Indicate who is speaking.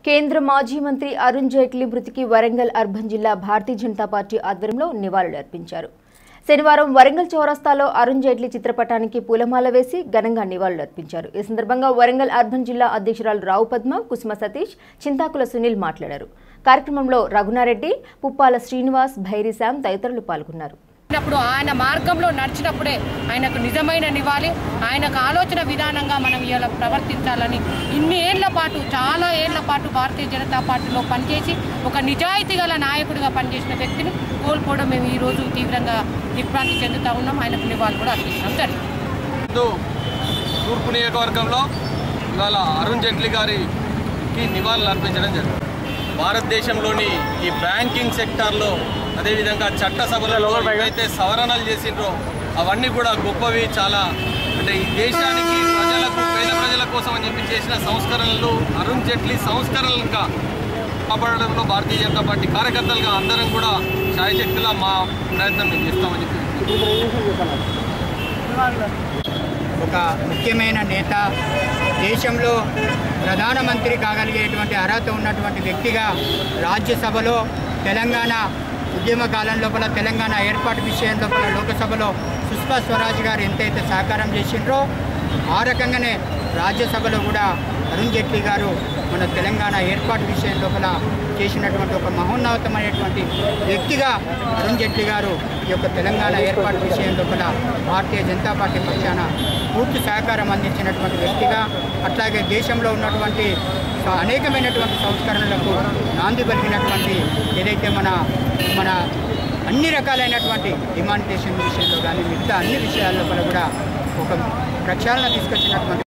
Speaker 1: కేంద్ర మాజీ మంత్రి అరుణ్ జైట్లీ మృతికి వరంగల్ అర్బన్ జిల్లా భారతీయ జనతా పార్టీ ఆధ్వర్యంలో నివాళులు అర్పించారు. శనివారం వరంగల్ చౌరస్తాలో అరుణ్ జైట్లీ చిత్రపటానికి పూలమాల వేసి ఘనంగా నివాళులు అర్పించారు. ఈ సందర్భంగా వరంగల్ అర్బన్ జిల్లా అధ్యక్షురాలు రావు పద్మ, కుసుమ సతీష్, చింతాకుల సునీల్ మాట్లాడారు. కార్యక్రమంలో రఘునారెడ్డి, పుప్పాల శ్రీనివాస్, భైరి శ్యామ్ తదితరులు పాల్గొన్నారు.
Speaker 2: ఆయన మార్గంలో నడిచినప్పుడే ఆయనకు నిజమైన నివాళి, ఆయనకు ఆలోచన విధానంగా మనం ఇలా ప్రవర్తించాలని ఇన్ని ఏళ్ల పాటు, చాలా ఏళ్ల పాటు భారతీయ జనతా పార్టీలో పనిచేసి ఒక నిజాయితీ గల నాయకుడిగా పనిచేసిన వ్యక్తిని కోల్పోవడం మేము ఈరోజు తీవ్రంగా దిగ్భ్రాంతి చెందుతూ ఉన్నాం. ఆయనకు నివాళి కూడా అర్పించడం జరిగింది.
Speaker 3: తూర్పు నియోజకవర్గంలో ఇవాళ అరుణ్ జైట్లీ గారికి నివాళులు అర్పించడం జరిగింది. భారతదేశంలోని ఈ బ్యాంకింగ్ సెక్టార్లో, అదేవిధంగా చట్టసభలలో ఏవైతే సవరణలు చేసిండ్రో అవన్నీ కూడా గొప్పవి. చాలా అంటే ఈ దేశానికి, ప్రజలకు, పేద ప్రజల కోసం అని చెప్పి చేసిన సంస్కరణలు, అరుణ్ జైట్లీ సంస్కరణలుగా కాపాడడంలో భారతీయ జనతా పార్టీ కార్యకర్తలుగా అందరం కూడా శాయశక్తిలా మా ప్రయత్నం మేము చేస్తామని చెప్పి
Speaker 4: ఒక ముఖ్యమైన నేత, దేశంలో ప్రధానమంత్రి కాగలిగేటువంటి అర్హత ఉన్నటువంటి వ్యక్తిగా రాజ్యసభలో తెలంగాణ ఉద్యమ కాలం లోపల, తెలంగాణ ఏర్పాటు విషయం లోపల లోకసభలో సుష్మా స్వరాజ్ గారు ఎంతైతే సహకారం చేసిండ్రో ఆ రకంగానే రాజ్యసభలో కూడా అరుణ్ జైట్లీ గారు మన తెలంగాణ ఏర్పాటు విషయం లోపల చేసినటువంటి ఒక మహోన్నతమైనటువంటి వ్యక్తిగా అరుణ్ జైట్లీ గారు ఈ యొక్క తెలంగాణ ఏర్పాటు విషయం లోపల భారతీయ జనతా పార్టీ పక్షాన పూర్తి సహకారం అందించినటువంటి వ్యక్తిగా, అట్లాగే దేశంలో ఉన్నటువంటి అనేకమైనటువంటి సంస్కరణలకు నాంది పలికినటువంటి, ఏదైతే మన అన్ని రకాలైనటువంటి డిమానిటేషన్ విషయంలో కానీ మిగతా అన్ని విషయాల్లో కూడా ఒక ప్రక్షాళన తీసుకొచ్చినటువంటి